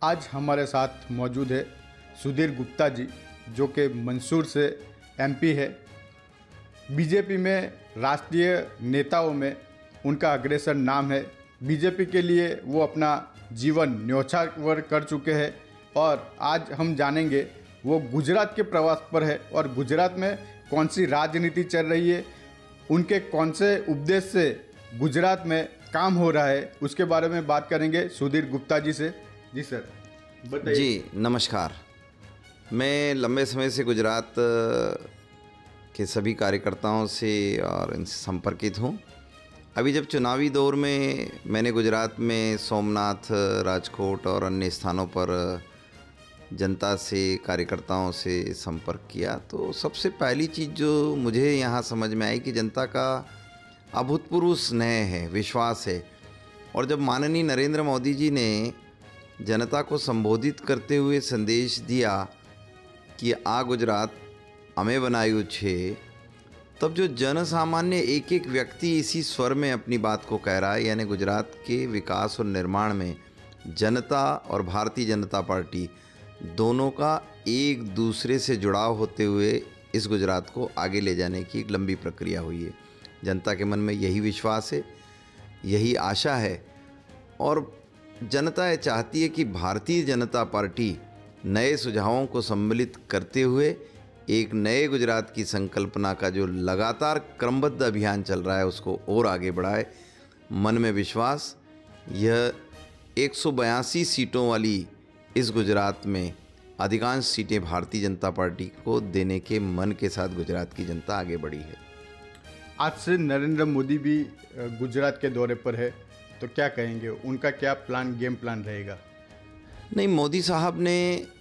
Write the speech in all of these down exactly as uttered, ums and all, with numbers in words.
आज हमारे साथ मौजूद है सुधीर गुप्ता जी, जो कि मंदसौर से एमपी है। बीजेपी में राष्ट्रीय नेताओं में उनका अग्रसर नाम है। बीजेपी के लिए वो अपना जीवन न्यौछावर कर चुके हैं और आज हम जानेंगे वो गुजरात के प्रवास पर है और गुजरात में कौन सी राजनीति चल रही है, उनके कौन से उपदेश से गुजरात में काम हो रहा है, उसके बारे में बात करेंगे सुधीर गुप्ता जी से। जी सर, बताइए। जी नमस्कार। मैं लंबे समय से गुजरात के सभी कार्यकर्ताओं से और इनसे संपर्कित हूँ। अभी जब चुनावी दौर में मैंने गुजरात में सोमनाथ, राजकोट और अन्य स्थानों पर जनता से, कार्यकर्ताओं से संपर्क किया, तो सबसे पहली चीज़ जो मुझे यहाँ समझ में आई कि जनता का अभूतपूर्व स्नेह है, विश्वास है। और जब माननीय नरेंद्र मोदी जी ने जनता को संबोधित करते हुए संदेश दिया कि आ गुजरात अमे बनायु छे, तब जो जन सामान्य एक एक व्यक्ति इसी स्वर में अपनी बात को कह रहा है, यानी गुजरात के विकास और निर्माण में जनता और भारतीय जनता पार्टी दोनों का एक दूसरे से जुड़ाव होते हुए इस गुजरात को आगे ले जाने की एक लंबी प्रक्रिया हुई है। जनता के मन में यही विश्वास है, यही आशा है और जनता ये चाहती है कि भारतीय जनता पार्टी नए सुझावों को सम्मिलित करते हुए एक नए गुजरात की संकल्पना का जो लगातार क्रमबद्ध अभियान चल रहा है उसको और आगे बढ़ाए। मन में विश्वास, यह एक सौ बयासी सीटों वाली इस गुजरात में अधिकांश सीटें भारतीय जनता पार्टी को देने के मन के साथ गुजरात की जनता आगे बढ़ी है। आज से नरेंद्र मोदी भी गुजरात के दौरे पर है, तो क्या कहेंगे, उनका क्या प्लान, गेम प्लान रहेगा? नहीं, मोदी साहब ने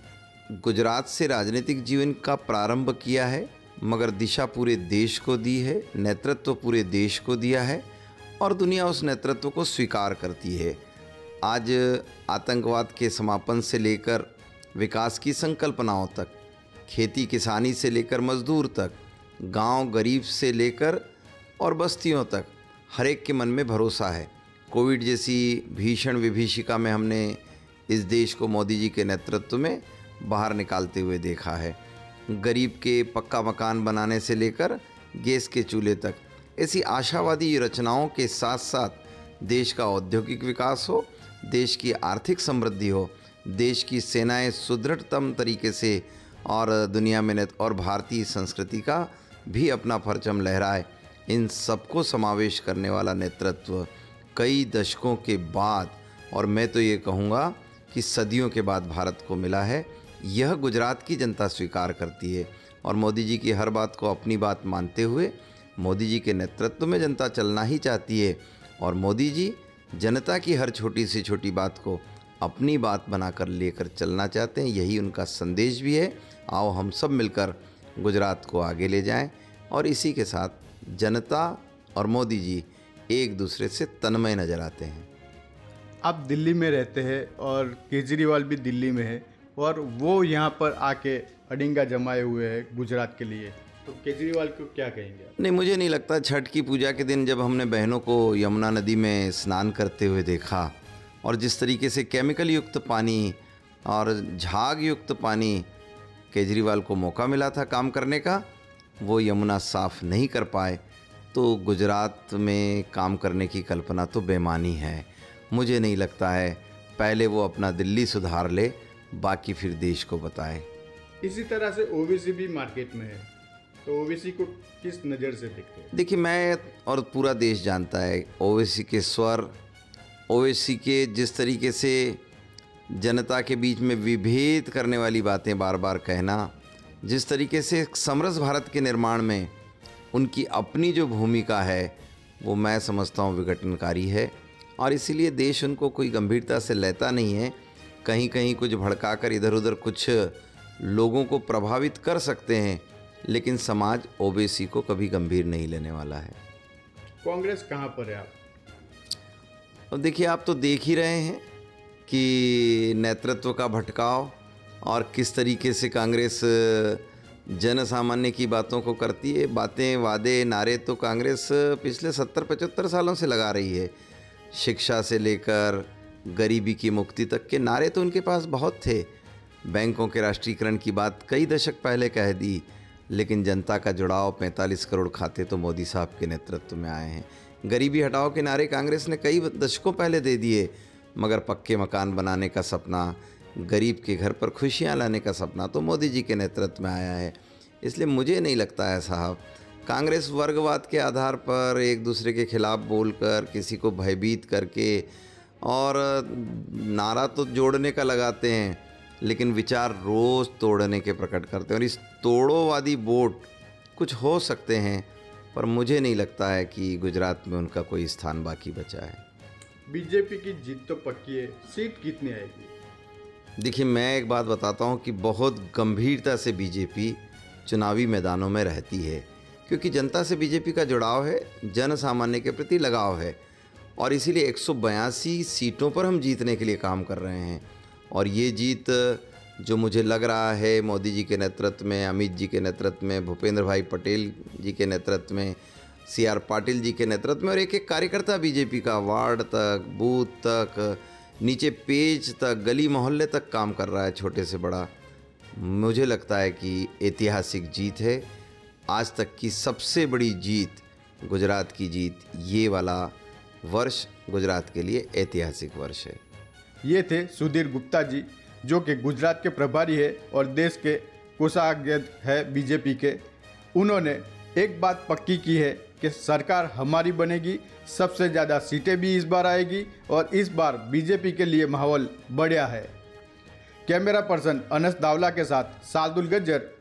गुजरात से राजनीतिक जीवन का प्रारंभ किया है, मगर दिशा पूरे देश को दी है, नेतृत्व पूरे देश को दिया है और दुनिया उस नेतृत्व को स्वीकार करती है। आज आतंकवाद के समापन से लेकर विकास की संकल्पनाओं तक, खेती किसानी से लेकर मजदूर तक, गांव गरीब से लेकर और बस्तियों तक, हर एक के मन में भरोसा है। कोविड जैसी भीषण विभीषिका में हमने इस देश को मोदी जी के नेतृत्व में बाहर निकालते हुए देखा है। गरीब के पक्का मकान बनाने से लेकर गैस के चूल्हे तक, ऐसी आशावादी रचनाओं के साथ साथ देश का औद्योगिक विकास हो, देश की आर्थिक समृद्धि हो, देश की सेनाएं सुदृढ़तम तरीके से और दुनिया में और भारतीय संस्कृति का भी अपना परचम लहराए, इन सबको समावेश करने वाला नेतृत्व कई दशकों के बाद, और मैं तो ये कहूँगा कि सदियों के बाद भारत को मिला है। यह गुजरात की जनता स्वीकार करती है और मोदी जी की हर बात को अपनी बात मानते हुए मोदी जी के नेतृत्व में जनता चलना ही चाहती है और मोदी जी जनता की हर छोटी से छोटी बात को अपनी बात बनाकर लेकर चलना चाहते हैं। यही उनका संदेश भी है। आओ हम सब मिलकर गुजरात को आगे ले जाएं और इसी के साथ जनता और मोदी जी एक दूसरे से तन्मय नजर आते हैं। आप दिल्ली में रहते हैं और केजरीवाल भी दिल्ली में है और वो यहाँ पर आके अडिंगा जमाए हुए हैं गुजरात के लिए, तो केजरीवाल को क्या कहेंगे आप? नहीं, मुझे नहीं लगता। छठ की पूजा के दिन जब हमने बहनों को यमुना नदी में स्नान करते हुए देखा और जिस तरीके से केमिकल युक्त पानी और झाग युक्त पानी केजरीवाल को मौका मिला था काम करने का, वो यमुना साफ़ नहीं कर पाए, तो गुजरात में काम करने की कल्पना तो बेमानी है। मुझे नहीं लगता है। पहले वो अपना दिल्ली सुधार ले, बाकी फिर देश को बताए। इसी तरह से ओबीसी भी मार्केट में है, तो ओबीसी को किस नज़र से देखते हैं? देखिए, मैं और पूरा देश जानता है ओवैसी के स्वर, ओवैसी के जिस तरीके से जनता के बीच में विभेद करने वाली बातें बार बार कहना, जिस तरीके से समरस भारत के निर्माण में उनकी अपनी जो भूमिका है वो मैं समझता हूँ विघटनकारी है और इसीलिए देश उनको कोई गंभीरता से लेता नहीं है। कहीं कहीं कुछ भड़काकर इधर उधर कुछ लोगों को प्रभावित कर सकते हैं, लेकिन समाज ओबीसी को कभी गंभीर नहीं लेने वाला है। कांग्रेस कहाँ पर है आप? अब देखिए, आप तो देख ही रहे हैं कि नेतृत्व का भटकाव और किस तरीके से कांग्रेस जन सामान्य की बातों को करती है। बातें, वादे, नारे तो कांग्रेस पिछले सत्तर पचहत्तर सालों से लगा रही है। शिक्षा से लेकर गरीबी की मुक्ति तक के नारे तो उनके पास बहुत थे। बैंकों के राष्ट्रीयकरण की बात कई दशक पहले कह दी, लेकिन जनता का जुड़ाव पैंतालीस करोड़ खाते तो मोदी साहब के नेतृत्व में आए हैं। गरीबी हटाओ के नारे कांग्रेस ने कई दशकों पहले दे दिए, मगर पक्के मकान बनाने का सपना, गरीब के घर पर खुशियां लाने का सपना तो मोदी जी के नेतृत्व में आया है। इसलिए मुझे नहीं लगता है साहब, कांग्रेस वर्गवाद के आधार पर एक दूसरे के खिलाफ बोलकर, किसी को भयभीत करके और नारा तो जोड़ने का लगाते हैं, लेकिन विचार रोज़ तोड़ने के प्रकट करते हैं। और इस तोड़ोवादी वोट कुछ हो सकते हैं, पर मुझे नहीं लगता है कि गुजरात में उनका कोई स्थान बाकी बचा है। बीजेपी की जीत तो पक्की है, सीट कितनी आएगी? देखिए, मैं एक बात बताता हूँ कि बहुत गंभीरता से बीजेपी चुनावी मैदानों में रहती है, क्योंकि जनता से बीजेपी का जुड़ाव है, जन सामान्य के प्रति लगाव है, और इसीलिए एक सौ बयासी सीटों पर हम जीतने के लिए काम कर रहे हैं। और ये जीत जो मुझे लग रहा है मोदी जी के नेतृत्व में, अमित जी के नेतृत्व में, भूपेंद्र भाई पटेल जी के नेतृत्व में, सी आर पाटिल जी के नेतृत्व में, और एक एक कार्यकर्ता बीजेपी का वार्ड तक, बूथ तक, नीचे पेज तक, गली मोहल्ले तक काम कर रहा है, छोटे से बड़ा। मुझे लगता है कि ऐतिहासिक जीत है, आज तक की सबसे बड़ी जीत, गुजरात की जीत। ये वाला वर्ष गुजरात के लिए ऐतिहासिक वर्ष है। ये थे सुधीर गुप्ता जी, जो कि गुजरात के प्रभारी है और देश के कोषाध्यक्ष है बीजेपी के। उन्होंने एक बात पक्की की है कि सरकार हमारी बनेगी, सबसे ज़्यादा सीटें भी इस बार आएगी, और इस बार बीजेपी के लिए माहौल बढ़िया है। कैमरा पर्सन अनस दावला के साथ सादुल गज्जर,